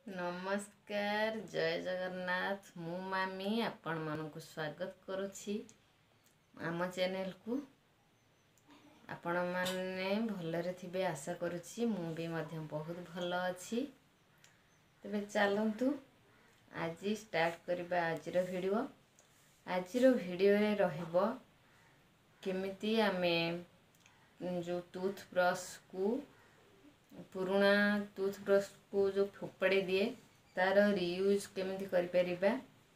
नमस्कार जय जगन्नाथ मु मामी आपण मानक स्वागत करुछि आम चैनल को। आपण माने भलरे थिबे आशा करुछि मु भी मध्य बहुत भल अछि। तबे चलंतु आज स्टार्ट करबा आजिर वीडियो। आजिर वीडियो रे रहइबो केमिति आमे जो टूथब्रश को पुराना टूथब्रश को जो फोपाड़ी दिए तार रियूज केमिति करि परिबा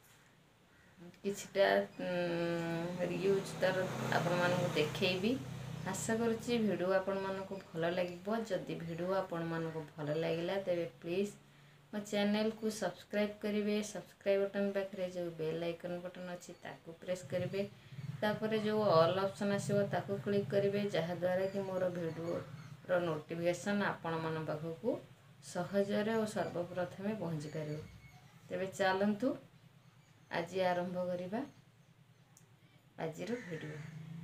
किछटा रियूज तार आपण मानक देखैबी। आशा करुछि वीडियो आपण मानक भल लागिबो। जदि वीडियो आपण मानक भल लागिला तबे प्लीज मो चैनल को सब्सक्राइब करिवे। सब्सक्राइब बटन पाखरे जो बेल आइकन बटन अछि ताको प्रेस करिवे। तापर जो ऑल ऑप्शन आसीबो ताको क्लिक करिवे जहा द्वारा कि मोर वीडियो रो नोटिफिकेशन आपण मन पाखकू सहजरे और सर्वप्रथमे पहुँची पारिबो। तेबे चलंतु आज आरंभ करिबा आजिर वीडियो।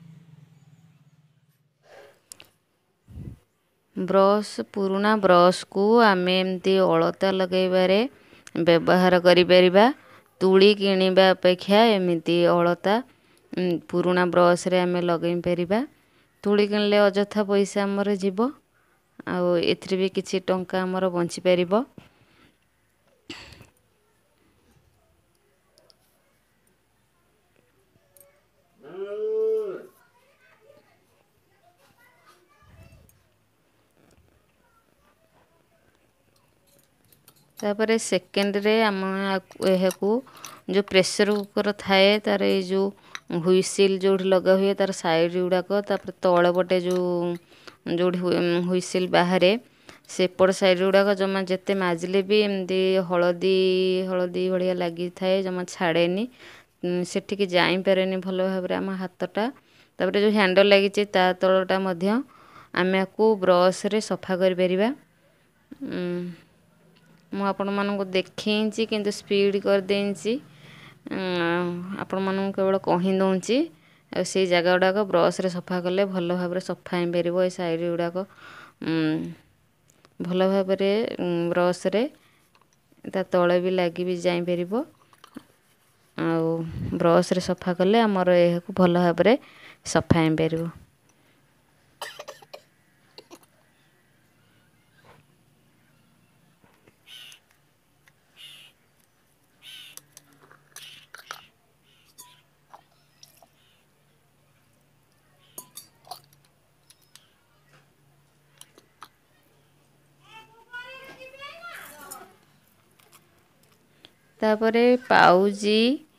ब्रश पुराना ब्रश को आमे एमती अलता लगैबारे व्यवहार करि परिबा। तुली किनिबा अपेक्षा एमिति अलता पुराना ब्रश रे आमे लगै परिबा। तुली किनले अजथा पैसा हमर जीवो आ एथरे भी किछि टंका हमर बंची परिबो। तापरे सेकेंड रे हम एहाकू जो प्रेशर कुकर थाए तार ए जो हुइसिल जो लगा हुए तार साइड गुड़ाक तापर तल पटे जो हुइसिल बाहर सेपट साइड गुड़ाक जमा जिते माजिले भी एमती हलदी हलदी भाया लगी थाए जमा छाड़ेनी सेठिकी जाई पारेनी भल भाव आम हाथटा। तापर जो हैंडल लगी ता तलटा मध्य आमे आकू ब्रश रे सफा करि परिबा। मु आपण मानक देखिंची किंतु स्पीड कर देंची आपण मानक केवल कहि दउची से जगह गुड़ाक ब्रश रे सफा कले भल भाव सफा हो पारिबो। ए साइड गुड़ाक भल भाव ब्रश रे ता तले भी लगी भी जाई परिबो। आ ब्रश रे सफा कले हमर एहाकू भल भाव सफा हो पारिबो। तापरे पाउजी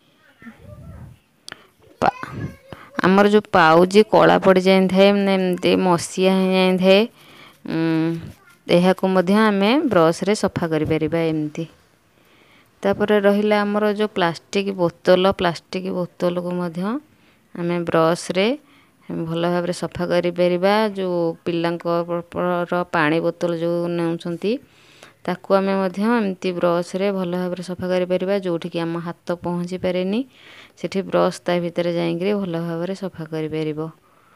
आमर जो पाउजी कला पड़ जाए थे एमती मसीहा हो जाए थे यह आमे ब्रश रे सफा करि परिबा एमती। तापरे रहिला आमर जो प्लास्टिक बोतल को मध्य आमे ब्रश रे भल भाव सफा करि परिबा। जो पिल्लांकर पानी बोतल जो नेउछंती ताकू आमे मध्य एमती ब्रश रे भल भाव सफा करि परिबा। जोठी कि आम हाथ पहुँची पारेनी सेठी ब्रश ता भितर जाइंकरी भल भाव सफा करि परिबो।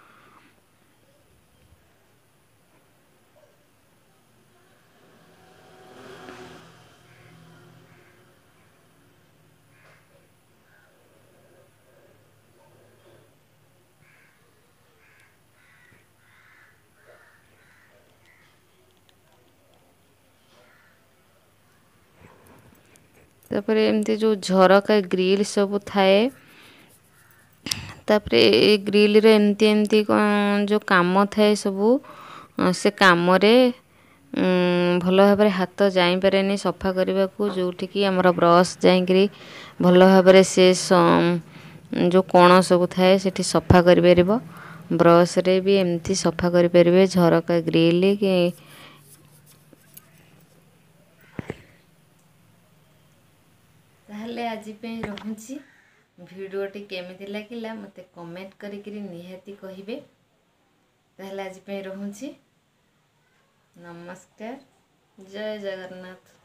तापरे एमती जो झरका ग्रिल सब थाए तापरे ए ग्रिल रे एमती एमती जो काम थाए सबू से काम रे भल भाव हाथ जाई पारेनी सफा करने को। जोठी कि हमर ब्रश जाइंकरी भल भाव से जो कोण सब थाए सेठी सफा करि परिबो। ब्रश रे भी एमती सफा करि परिबे झरका ग्रिल के। ताहले आज पे रहूची वीडियोटी केमिति लागिला मते कमेंट करिकरी निहाती कहिबे। ताहले आज पे रहूची नमस्कार जय जगन्नाथ।